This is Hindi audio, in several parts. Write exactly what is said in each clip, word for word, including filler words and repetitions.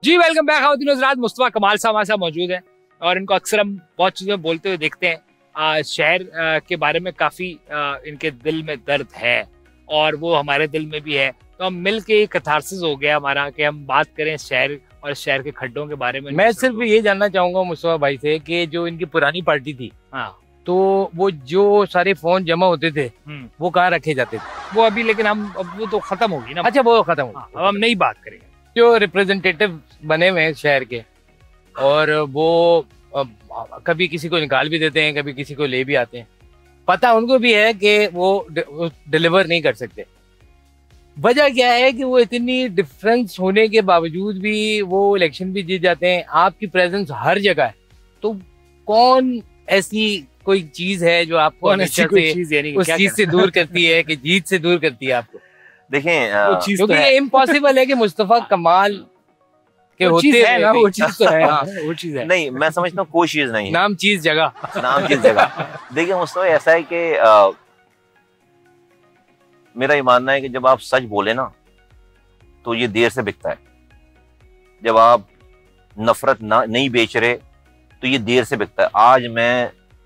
जी वेलकम बैक। खातिन हज़रात, मुस्तफा कमाल साहब हमारे साथ मौजूद हैं और इनको अक्सर हम बहुत चीज़ें बोलते हुए देखते हैं। आ, शहर आ, के बारे में काफ़ी इनके दिल में दर्द है और वो हमारे दिल में भी है, तो हम मिल के कैथारसिस हो गया हमारा कि हम बात करें शहर और शहर के खड्डों के बारे में। मैं सिर्फ ये जानना चाहूंगा मुस्तफा भाई से कि जो इनकी पुरानी पार्टी थी, हाँ, तो वो जो सारे फोन जमा होते थे वो कहाँ रखे जाते थे? वो अभी लेकिन हम अब वो तो खत्म होगी ना। अच्छा, वो खत्म हो, अब हम नई बात करेंगे। जो रिप्रेजेंटेटिव बने हुए हैं शहर के और वो कभी किसी को निकाल भी देते हैं, कभी किसी को ले भी आते हैं, पता उनको भी है कि वो डिलीवर नहीं कर सकते। वजह क्या है कि वो इतनी डिफरेंस होने के बावजूद भी वो इलेक्शन भी जीत जाते हैं। आपकी प्रेजेंस हर जगह है, तो कौन ऐसी कोई चीज है जो आपको हमेशा से चीज उस चीज से दूर करती है कि जीत से दूर करती है आपको? देखें, क्योंकि ये इम्पॉसिबल है कि मुस्तफा कमाल के होते है ना, वो चीज तो है, वो चीज है। नहीं, मैं समझता हूँ कोई चीज नहीं है। नाम चीज जगह, नाम चीज जगह। देखिए मुस्तफा, ऐसा है कि मेरा ये मानना है कि जब आप सच बोले ना तो ये देर से बिकता है। जब आप नफरत ना नहीं बेच रहे तो ये देर से बिकता है। आज मैं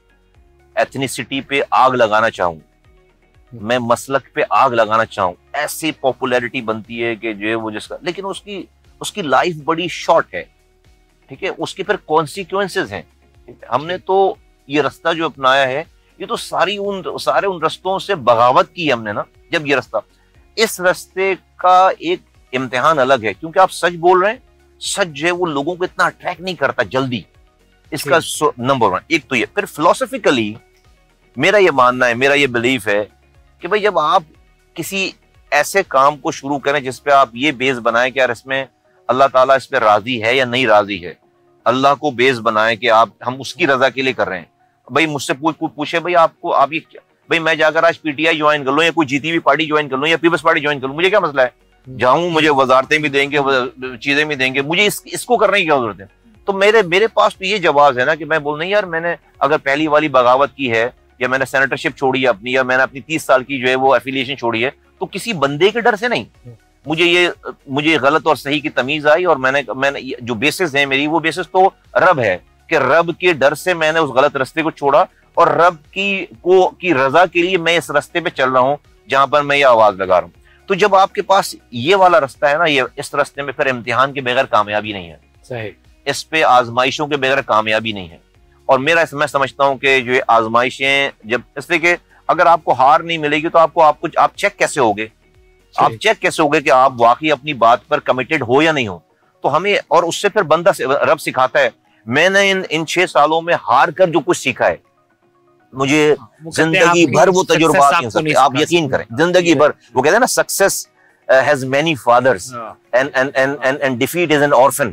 एथनिसिटी पे आग लगाना चाहूं, मैं मसलक पे आग लगाना चाहूं, ऐसी पॉपुलैरिटी बनती है कि जो है वो जिसका, लेकिन उसकी उसकी लाइफ बड़ी शॉर्ट है, ठीक है। उसके फिर कॉन्सिक्वेंसेस हैं। हमने तो ये रास्ता जो अपनाया है, ये तो सारी उन सारे उन रास्तों से बगावत की हमने ना। जब ये रास्ता, इस रास्ते का एक इम्तिहान अलग है, क्योंकि आप सच बोल रहे हैं। सच जो है वो लोगों को इतना अट्रैक्ट नहीं करता जल्दी, इसका नंबर वन। एक तो ये, फिर फिलोसफिकली मेरा ये मानना है, मेरा ये बिलीफ है कि भाई जब आप किसी ऐसे काम को शुरू करें जिसपे आप ये बेस बनाएं कि यार इसमें अल्लाह ताला इस पे राजी है या नहीं राजी है, अल्लाह को बेस बनाएं कि आप हम उसकी रजा के लिए कर रहे हैं। भाई मुझसे पूछ पूछे भाई आपको, आप ये भाई मैं जाकर आज पीटीआई ज्वाइन कर लूं या कोई जीती हुई पार्टी ज्वाइन कर लूं या पीपल्स पार्टी ज्वाइन कर लूं, मुझे क्या मसला है? जाऊं, मुझे वजारतें भी देंगे, चीजें भी देंगे, मुझे इस, इसको करने की क्या जरूरत है? तो मेरे मेरे पास तो ये जवाब है ना कि मैं बोल नहीं यार, मैंने अगर पहली वाली बगावत की है या मैंने सेनेटरशिप छोड़ी है अपनी, या मैंने अपनी तीस साल की जो है वो एफिलिएशन छोड़ी है, तो किसी बंदे के डर से नहीं। मुझे ये मुझे गलत और सही की तमीज आई और मैंने मैंने जो बेसिस है मेरी, वो बेसिस तो रब है कि रब के डर से मैंने उस गलत रास्ते को छोड़ा और रब की को की रजा के लिए मैं इस रास्ते पे चल रहा हूँ जहां पर मैं ये आवाज लगा रहा हूँ। तो जब आपके पास ये वाला रास्ता है ना, ये इस रास्ते में फिर इम्तिहान के बगैर कामयाबी नहीं है। सही, इस पे आजमाइशों के बगैर कामयाबी नहीं है। और मेरा मैं समझता हूँ कि जो आजमाइशें, जब इसलिए कि अगर आपको हार नहीं मिलेगी तो आपको आपको आप चेक कैसे होगे? आप चेक कैसे होगे कि आप वाकई अपनी बात पर कमिटेड हो या नहीं हो? तो हमें, और उससे फिर बंदा रब सिखाता है। मैंने इन इन छह सालों में हार कर जो कुछ सीखा है, मुझे जिंदगी भर वो तजुर्बात नहीं हो सकते। आप यकीन करें, जिंदगी भर वो कहते हैं ना, success has many fathers and and and and defeat is an orphan.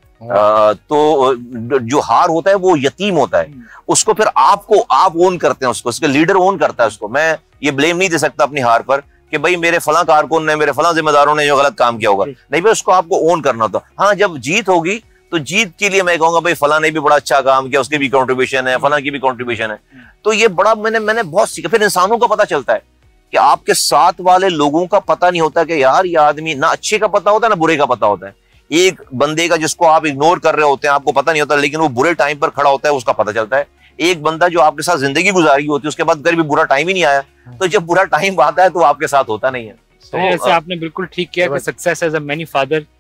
तो जो हार होता है वो यतीम होता है, उसको फिर आपको आप ओन करते हैं, उसको उसके लीडर ओन करता है उसको। मैं ये ब्लेम नहीं दे सकता अपनी हार पर कि भाई मेरे फला कारकुन ने, मेरे फला जिम्मेदारों ने जो गलत काम किया होगा, नहीं भाई, उसको आपको ओन करना होता। हाँ, जब जीत होगी तो जीत के लिए मैं कहूंगा भाई फला ने भी बड़ा अच्छा काम किया, उसकी भी कंट्रीब्यूशन है, फला की भी कंट्रीब्यूशन है। तो ये बड़ा मैंने मैंने बहुत सीखा। फिर इंसानों का पता चलता है कि आपके साथ वाले लोगों का पता नहीं होता कि यार ये आदमी, ना अच्छे का पता होता है ना बुरे का पता होता है। एक बंदे का जिसको आप इग्नोर कर रहे होते हैं, आपको पता नहीं होता, लेकिन वो बुरे टाइम पर खड़ा होता है, उसका पता चलता है। एक बंदा जो आपके साथ जिंदगी गुजारी होती है, उसके बाद कभी बुरा टाइम ही नहीं आया, तो जब बुरा टाइम आता है तो आपके साथ होता नहीं है। तो ऐसे आपने बिल्कुल ठीक किया कि success as a many father